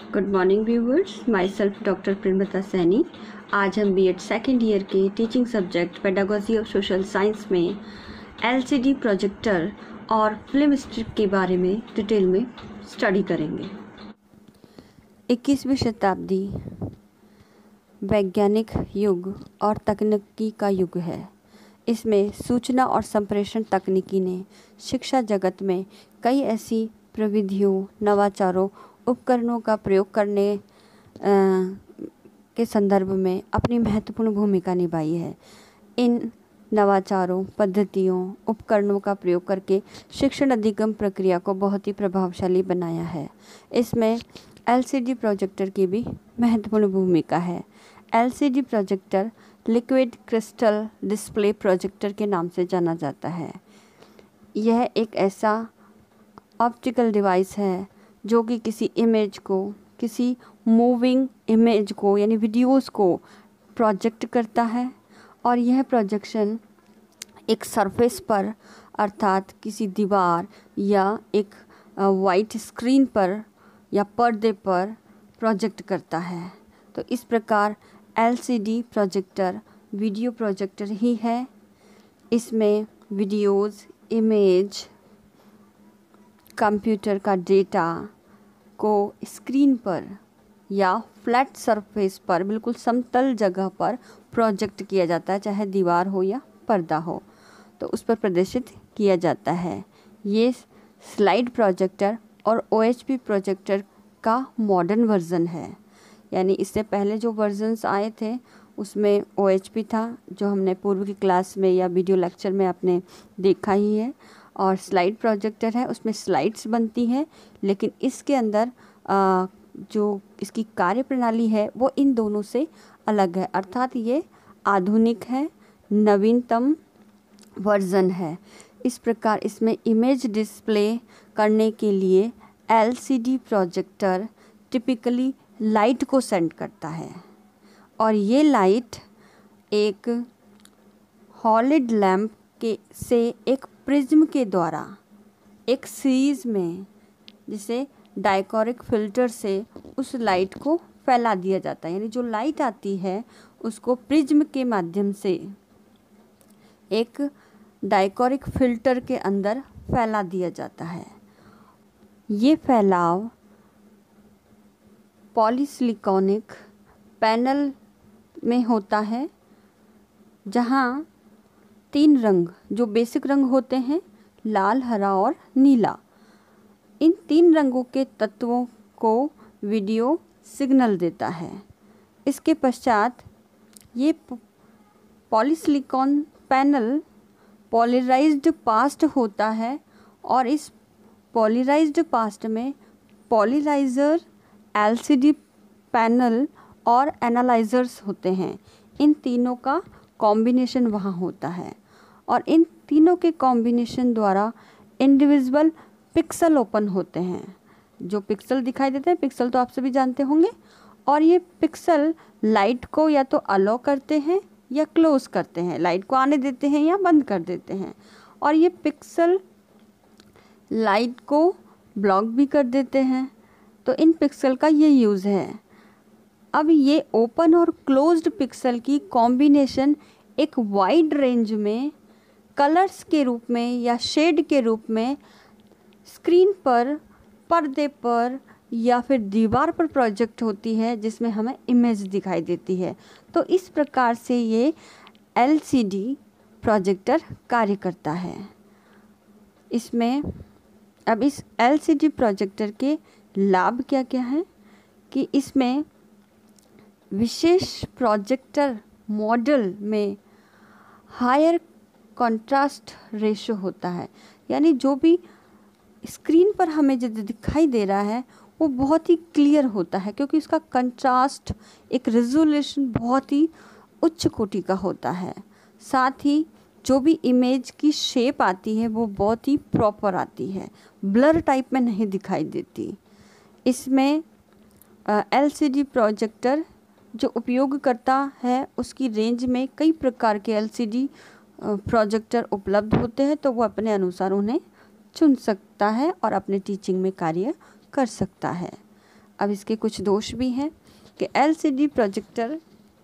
Good morning viewers, myself doctor Premlata Saini. आज हम B Ed second year के teaching subject pedagogy of social science में LCD projector और film strip के बारे में डिटेल में स्टडी करेंगे। 21वीं शताब्दी वैज्ञानिक युग और तकनीकी का युग है। इसमें सूचना और संप्रेषण तकनीकी ने शिक्षा जगत में कई ऐसी प्रविधियों, नवाचारों, उपकरणों का प्रयोग करने के संदर्भ में अपनी महत्वपूर्ण भूमिका निभाई है। इन नवाचारों, पद्धतियों, उपकरणों का प्रयोग करके शिक्षण अधिगम प्रक्रिया को बहुत ही प्रभावशाली बनाया है। इसमें एलसीडी प्रोजेक्टर की भी महत्वपूर्ण भूमिका है। LCD projector liquid crystal display projector के नाम से जाना जाता है। यह एक ऐसा ऑप्टिकल डिवाइस है जो कि किसी इमेज को, किसी मूविंग इमेज को यानी वीडियोस को प्रोजेक्ट करता है और यह प्रोजेक्शन एक सरफेस पर अर्थात किसी दीवार या एक वाइट स्क्रीन पर या पर्दे पर प्रोजेक्ट करता है। तो इस प्रकार एलसीडी प्रोजेक्टर वीडियो प्रोजेक्टर ही है। इसमें वीडियोस, इमेज, कंप्यूटर का डेटा को स्क्रीन पर या फ्लैट सरफेस पर, बिल्कुल समतल जगह पर प्रोजेक्ट किया जाता है, चाहे दीवार हो या पर्दा हो, तो उस पर प्रदर्शित किया जाता है। ये स्लाइड प्रोजेक्टर और ओएचपी प्रोजेक्टर का मॉडर्न वर्जन है। यानी इससे पहले जो वर्जन्स आए थे उसमें ओएचपी था, जो हमने पूर्व की क्लास में या वीडियो लेक्चर में आपने देखा ही है, और स्लाइड प्रोजेक्टर है, उसमें स्लाइड्स बनती हैं, लेकिन इसके अंदर जो इसकी कार्यप्रणाली है वो इन दोनों से अलग है, अर्थात ये आधुनिक है, नवीनतम वर्जन है। इस प्रकार इसमें इमेज डिस्प्ले करने के लिए एलसीडी प्रोजेक्टर टिपिकली लाइट को सेंड करता है और ये लाइट एक हॉलिड लैम्प से एक प्रिज्म के द्वारा एक सीरीज में, जिसे डायकोरिक फिल्टर से उस लाइट को फैला दिया जाता है। यानी जो लाइट आती है उसको प्रिज्म के माध्यम से एक डायकोरिक फिल्टर के अंदर फैला दिया जाता है। ये फैलाव पॉलीसिलिकॉनिक पैनल में होता है, जहाँ 3 रंग जो बेसिक रंग होते हैं, लाल, हरा और नीला, इन 3 रंगों के तत्वों को वीडियो सिग्नल देता है। इसके पश्चात ये पॉलीसिलिकॉन पैनल पॉलराइज्ड पास्ट होता है और इस पॉलराइज्ड पास्ट में पॉलराइजर, एलसीडी पैनल और एनालाइजर्स होते हैं। इन तीनों का कॉम्बिनेशन वहाँ होता है और इन तीनों के कॉम्बिनेशन द्वारा इंडिविजुअल पिक्सल ओपन होते हैं। जो पिक्सल दिखाई देते हैं, पिक्सल तो आप सभी जानते होंगे, और ये पिक्सल लाइट को या तो अलो करते हैं या क्लोज करते हैं, लाइट को आने देते हैं या बंद कर देते हैं, और ये पिक्सल लाइट को ब्लॉक भी कर देते हैं। तो इन पिक्सल का ये यूज़ है। अब ये ओपन और क्लोज्ड पिक्सल की कॉम्बिनेशन एक वाइड रेंज में कलर्स के रूप में या शेड के रूप में स्क्रीन पर, पर्दे पर या फिर दीवार पर प्रोजेक्ट होती है, जिसमें हमें इमेज दिखाई देती है। तो इस प्रकार से ये एलसीडी प्रोजेक्टर कार्य करता है। इसमें अब इस एलसीडी प्रोजेक्टर के लाभ क्या क्या हैं कि इसमें विशेष प्रोजेक्टर मॉडल में हायर कंट्रास्ट रेशो होता है। यानी जो भी स्क्रीन पर हमें जो दिखाई दे रहा है वो बहुत ही क्लियर होता है, क्योंकि इसका कंट्रास्ट, एक रेजोल्यूशन बहुत ही उच्च कोटि का होता है। साथ ही जो भी इमेज की शेप आती है वो बहुत ही प्रॉपर आती है, ब्लर टाइप में नहीं दिखाई देती। इसमें एलसीडी प्रोजेक्टर जो उपयोग करता है उसकी रेंज में कई प्रकार के एलसीडी प्रोजेक्टर उपलब्ध होते हैं, तो वो अपने अनुसार उन्हें चुन सकता है और अपने टीचिंग में कार्य कर सकता है। अब इसके कुछ दोष भी हैं कि LCD projector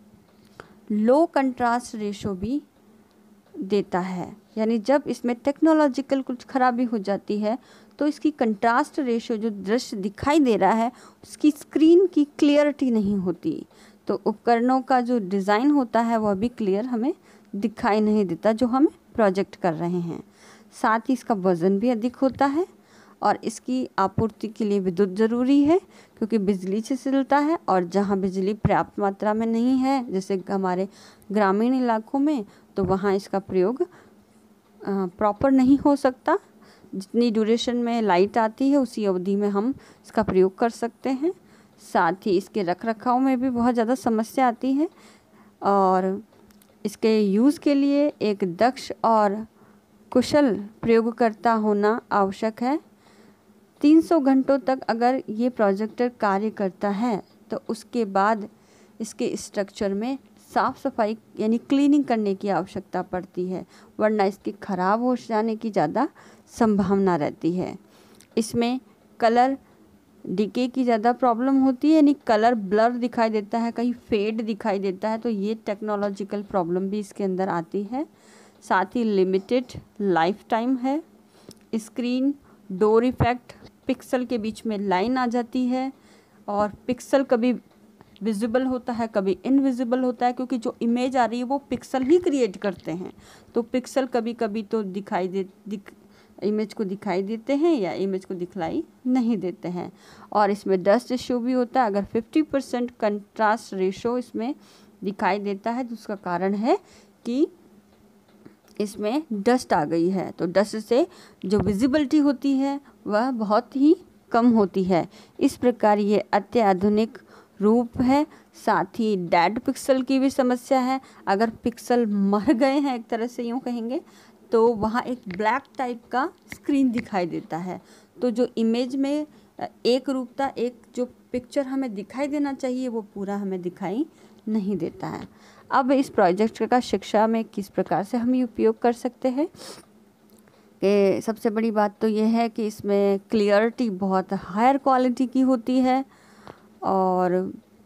low contrast ratio भी देता है, यानी जब इसमें टेक्नोलॉजिकल कुछ खराबी हो जाती है तो इसकी कंट्रास्ट रेशो जो दृश्य दिखाई दे रहा है उसकी स्क्रीन की क्लियरिटी नहीं होती, तो उपकरणों का जो डिज़ाइन होता है वह भी क्लियर हमें दिखाई नहीं देता जो हम प्रोजेक्ट कर रहे हैं। साथ ही इसका वज़न भी अधिक होता है और इसकी आपूर्ति के लिए विद्युत ज़रूरी है क्योंकि बिजली से चलता है, और जहाँ बिजली पर्याप्त मात्रा में नहीं है जैसे हमारे ग्रामीण इलाकों में, तो वहाँ इसका प्रयोग प्रॉपर नहीं हो सकता। जितनी ड्यूरेशन में लाइट आती है उसी अवधि में हम इसका प्रयोग कर सकते हैं। साथ ही इसके रख रखाव में भी बहुत ज़्यादा समस्या आती है और इसके यूज़ के लिए एक दक्ष और कुशल प्रयोगकर्ता होना आवश्यक है। 300 घंटों तक अगर ये प्रोजेक्टर कार्य करता है तो उसके बाद इसके स्ट्रक्चर में साफ़ सफाई यानी क्लीनिंग करने की आवश्यकता पड़ती है, वरना इसके ख़राब हो जाने की ज़्यादा संभावना रहती है। इसमें कलर डीके की ज़्यादा प्रॉब्लम होती है, यानी कलर ब्लर दिखाई देता है, कहीं फेड दिखाई देता है, तो ये टेक्नोलॉजिकल प्रॉब्लम भी इसके अंदर आती है। साथ ही लिमिटेड लाइफ टाइम है। स्क्रीन डोर इफ़ेक्ट, पिक्सल के बीच में लाइन आ जाती है और पिक्सल कभी विजिबल होता है कभी इनविजिबल होता है, क्योंकि जो इमेज आ रही है वो पिक्सल ही क्रिएट करते हैं, तो पिक्सल कभी कभी तो इमेज को दिखाई देते हैं या इमेज को दिखलाई नहीं देते हैं। और इसमें डस्ट इश्यू भी होता है। अगर 50% कंट्रास्ट रेशो इसमें दिखाई देता है तो उसका कारण है कि इसमें डस्ट आ गई है, तो डस्ट से जो विजिबिलिटी होती है वह बहुत ही कम होती है। इस प्रकार ये अत्याधुनिक रूप है। साथ ही डेड पिक्सल की भी समस्या है। अगर पिक्सल मर गए हैं एक तरह से यूँ कहेंगे तो वहाँ एक ब्लैक टाइप का स्क्रीन दिखाई देता है, तो जो इमेज में एक रूपता, एक जो पिक्चर हमें दिखाई देना चाहिए वो पूरा हमें दिखाई नहीं देता है। अब इस प्रोजेक्ट का शिक्षा में किस प्रकार से हम उपयोग कर सकते हैं कि सबसे बड़ी बात तो ये है कि इसमें क्लियरिटी बहुत हायर क्वालिटी की होती है और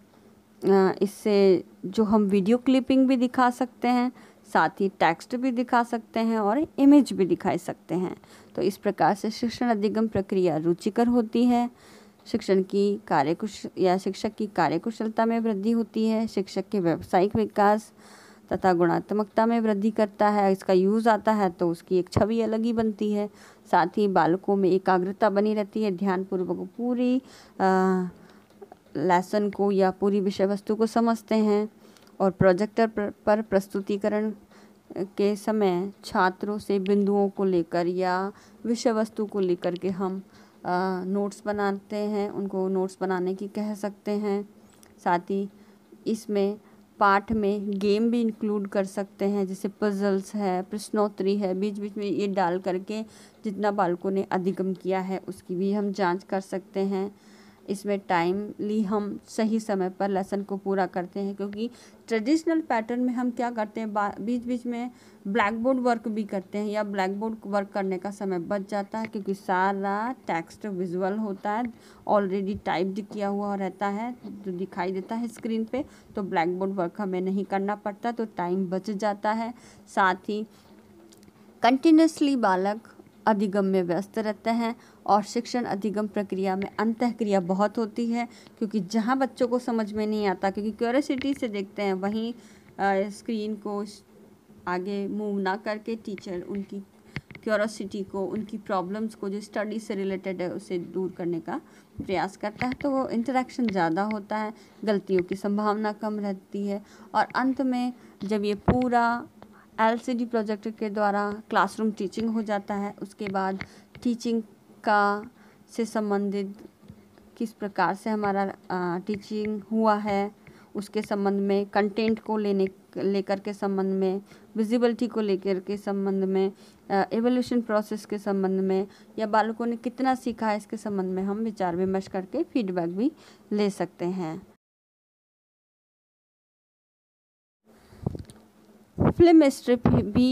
इससे जो हम वीडियो क्लिपिंग भी दिखा सकते हैं, साथ ही टेक्स्ट भी दिखा सकते हैं और इमेज भी दिखा सकते हैं। तो इस प्रकार से शिक्षण अधिगम प्रक्रिया रुचिकर होती है। शिक्षक की कार्यकुशलता में वृद्धि होती है। शिक्षक के व्यावसायिक विकास तथा गुणात्मकता में वृद्धि करता है। इसका यूज़ आता है तो उसकी एक छवि अलग ही बनती है। साथ ही बालकों में एकाग्रता बनी रहती है, ध्यानपूर्वक पूरी लेसन को या पूरी विषय वस्तु को समझते हैं। और प्रोजेक्टर पर प्रस्तुतिकरण के समय छात्रों से बिंदुओं को लेकर या विषय वस्तु को लेकर के हम नोट्स बनाते हैं, उनको नोट्स बनाने की कह सकते हैं। साथ ही इसमें पाठ में गेम भी इंक्लूड कर सकते हैं, जैसे पजल्स है, प्रश्नोत्तरी है, बीच बीच में ये डाल करके जितना बालकों ने अधिगम किया है उसकी भी हम जांच कर सकते हैं। इसमें टाइमली हम सही समय पर लेसन को पूरा करते हैं, क्योंकि ट्रेडिशनल पैटर्न में हम क्या करते हैं, बीच बीच में ब्लैक बोर्ड वर्क भी करते हैं या ब्लैक बोर्ड वर्क करने का समय बच जाता है, क्योंकि सारा टेक्स्ट विजुअल होता है, ऑलरेडी टाइप्ड किया हुआ रहता है जो दिखाई देता है स्क्रीन पे, तो ब्लैक बोर्ड वर्क हमें नहीं करना पड़ता, तो टाइम बच जाता है। साथ ही कंटिन्यूसली बालक अधिगम में व्यस्त रहते हैं और शिक्षण अधिगम प्रक्रिया में अंतःक्रिया बहुत होती है, क्योंकि जहाँ बच्चों को समझ में नहीं आता, क्योंकि क्यूरियोसिटी से देखते हैं, वहीं स्क्रीन को आगे मूव ना करके टीचर उनकी क्यूरियोसिटी को, उनकी प्रॉब्लम्स को जो स्टडी से रिलेटेड है उसे दूर करने का प्रयास करता है, तो वो इंटरेक्शन ज़्यादा होता है, गलतियों की संभावना कम रहती है। और अंत में जब ये पूरा LCD प्रोजेक्टर के द्वारा क्लासरूम टीचिंग हो जाता है, उसके बाद टीचिंग का से संबंधित किस प्रकार से हमारा टीचिंग हुआ है उसके संबंध में, कंटेंट को लेकर के संबंध में, विजिबिलिटी को लेकर के संबंध में, एवोल्यूशन प्रोसेस के संबंध में, या बालकों ने कितना सीखा है इसके संबंध में हम विचार विमर्श करके फीडबैक भी ले सकते हैं। फिल्म स्ट्रिप भी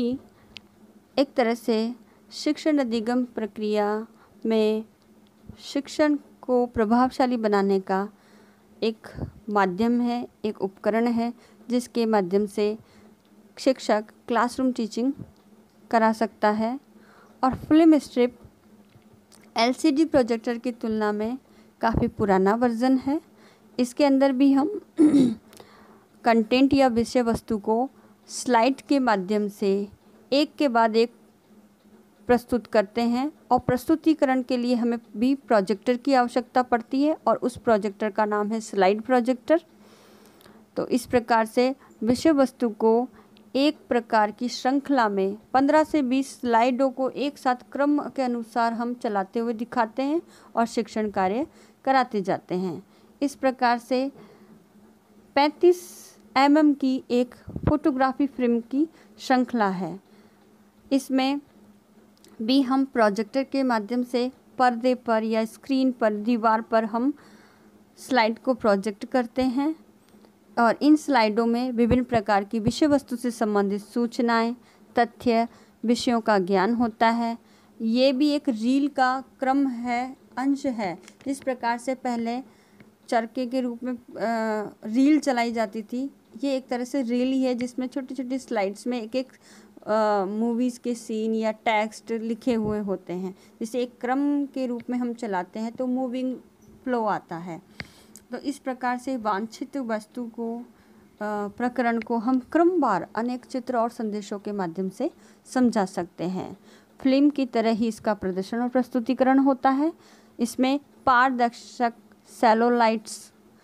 एक तरह से शिक्षण अधिगम प्रक्रिया में शिक्षण को प्रभावशाली बनाने का एक माध्यम है, एक उपकरण है, जिसके माध्यम से शिक्षक क्लासरूम टीचिंग करा सकता है। और फिल्म स्ट्रिप एलसीडी प्रोजेक्टर की तुलना में काफ़ी पुराना वर्ज़न है। इसके अंदर भी हम कंटेंट या विषय वस्तु को स्लाइड के माध्यम से एक के बाद एक प्रस्तुत करते हैं, और प्रस्तुतिकरण के लिए हमें भी प्रोजेक्टर की आवश्यकता पड़ती है, और उस प्रोजेक्टर का नाम है स्लाइड प्रोजेक्टर। तो इस प्रकार से विषय वस्तु को एक प्रकार की श्रृंखला में 15 से 20 स्लाइडों को एक साथ क्रम के अनुसार हम चलाते हुए दिखाते हैं और शिक्षण कार्य कराते जाते हैं। इस प्रकार से 35 mm की एक फोटोग्राफी फिल्म की श्रृंखला है। इसमें भी हम प्रोजेक्टर के माध्यम से पर्दे पर या स्क्रीन पर, दीवार पर हम स्लाइड को प्रोजेक्ट करते हैं, और इन स्लाइडों में विभिन्न प्रकार की विषय वस्तु से संबंधित सूचनाएं, तथ्य, विषयों का ज्ञान होता है। ये भी एक रील का क्रम है, अंश है। जिस प्रकार से पहले चरखे के रूप में रील चलाई जाती थी, ये एक तरह से रील ही है, जिसमें छोटी छोटी स्लाइड्स में एक एक मूवीज़ के सीन या टेक्स्ट लिखे हुए होते हैं। जिसे एक क्रम के रूप में हम चलाते हैं तो मूविंग फ्लो आता है। तो इस प्रकार से वांछित वस्तु को, प्रकरण को हम क्रमवार अनेक चित्र और संदेशों के माध्यम से समझा सकते हैं। फिल्म की तरह ही इसका प्रदर्शन और प्रस्तुतिकरण होता है। इसमें पारदर्शक सेलोलाइट्स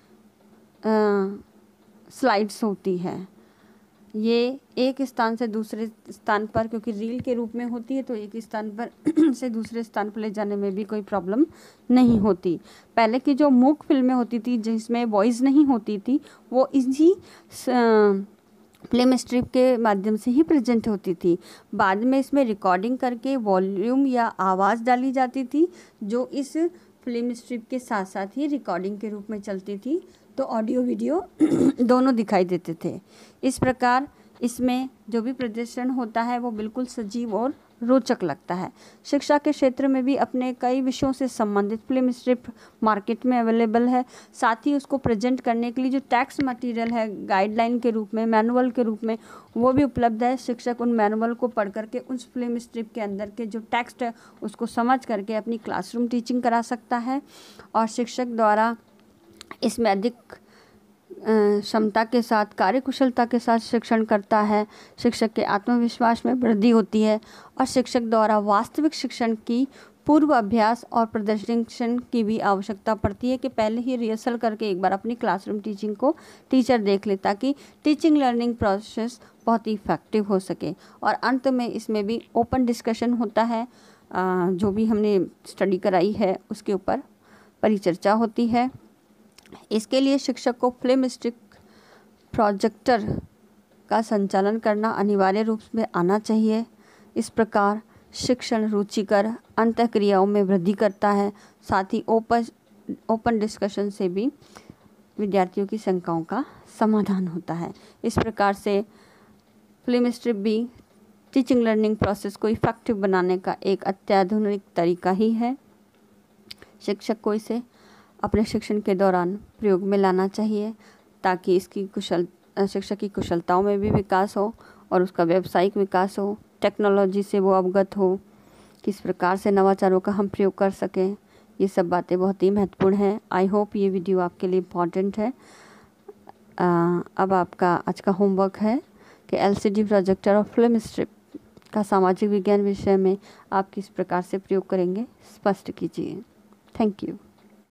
स्लाइड्स होती है। ये एक स्थान से दूसरे स्थान पर, क्योंकि रील के रूप में होती है, तो एक स्थान पर से दूसरे स्थान पर ले जाने में भी कोई प्रॉब्लम नहीं होती। पहले की जो मूक फिल्में होती थी जिसमें वॉइस नहीं होती थी, वो इसी फिल्म स्ट्रिप के माध्यम से ही प्रेजेंट होती थी। बाद में इसमें रिकॉर्डिंग करके वॉल्यूम या आवाज़ डाली जाती थी, जो इस फिल्म स्ट्रिप के साथ साथ ही रिकॉर्डिंग के रूप में चलती थी, तो ऑडियो वीडियो दोनों दिखाई देते थे। इस प्रकार इसमें जो भी प्रदर्शन होता है वो बिल्कुल सजीव और रोचक लगता है। शिक्षा के क्षेत्र में भी अपने कई विषयों से संबंधित फिल्म स्ट्रिप मार्केट में अवेलेबल है। साथ ही उसको प्रेजेंट करने के लिए जो टेक्स्ट मटेरियल है, गाइडलाइन के रूप में, मैनुअल के रूप में, वो भी उपलब्ध है। शिक्षक उन मैनुअल को पढ़ करके उस फिल्म स्ट्रिप के अंदर के जो टेक्स्ट है उसको समझ करके अपनी क्लासरूम टीचिंग करा सकता है, और शिक्षक द्वारा इसमें अधिक क्षमता के साथ, कार्यकुशलता के साथ शिक्षण करता है। शिक्षक के आत्मविश्वास में वृद्धि होती है, और शिक्षक द्वारा वास्तविक शिक्षण की पूर्व अभ्यास और प्रदर्शन की भी आवश्यकता पड़ती है कि पहले ही रिहर्सल करके एक बार अपनी क्लासरूम टीचिंग को टीचर देख ले, ताकि टीचिंग लर्निंग प्रोसेस बहुत ही इफेक्टिव हो सके। और अंत में इसमें भी ओपन डिस्कशन होता है, जो भी हमने स्टडी कराई है उसके ऊपर परिचर्चा होती है। इसके लिए शिक्षक को फिल्म स्ट्रिप प्रोजेक्टर का संचालन करना अनिवार्य रूप में आना चाहिए। इस प्रकार शिक्षण रुचिकर अंतःक्रियाओं में वृद्धि करता है। साथ ही ओपन डिस्कशन से भी विद्यार्थियों की शंकाओं का समाधान होता है। इस प्रकार से फिल्म स्ट्रिप भी टीचिंग लर्निंग प्रोसेस को इफेक्टिव बनाने का एक अत्याधुनिक तरीका ही है। शिक्षक को इसे अपने शिक्षण के दौरान प्रयोग में लाना चाहिए, ताकि इसकी शिक्षक की कुशलताओं में भी विकास हो और उसका व्यावसायिक विकास हो, टेक्नोलॉजी से वो अवगत हो, किस प्रकार से नवाचारों का हम प्रयोग कर सकें। ये सब बातें बहुत ही महत्वपूर्ण हैं। आई होप ये वीडियो आपके लिए इम्पॉर्टेंट है। अब आपका आज का होमवर्क है कि एलसीडी प्रोजेक्टर और फिल्म स्ट्रिप का सामाजिक विज्ञान विषय में आप किस प्रकार से प्रयोग करेंगे, स्पष्ट कीजिए। Thank you.